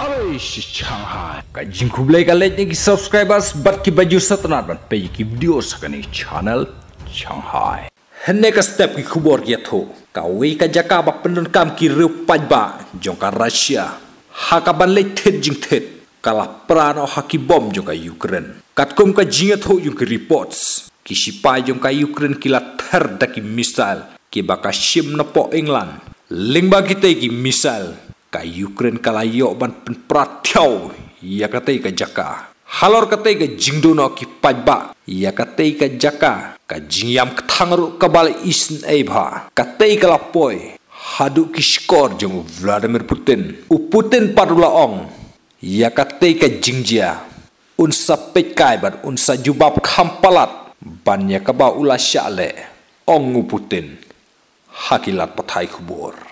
Shanghai ka jingkublai ka like ni subscribers bat ki baju satnat ban pe ki video sakani channel Shanghai henne ka step ki khubor ki tho ka we ka jaka ba pendon kam ki ru pajba jong ka Russia ha ka ban le thet jing thet kala prano ha ki bom jong ka Ukraine katkum ka jinga tho jong ki reports ki sipai jong ka Ukraine ki la thar da ki missile ki ba ka shim na po England lingba ki te ki missile ka Ukraine kala yo ban pratyau ya katei ka jaka halor katei ka jingdono ki pajba ya katei ka jaka ka jingyam kthangru kabal isn eba katei kala poi hadu ki skor jong Vladimir Putin Putin padula ong ya katei ka jingjia unsa pekai ban unsa jubab khampalat ban ya kaba ula syale ong Putin hakilat pathai khubor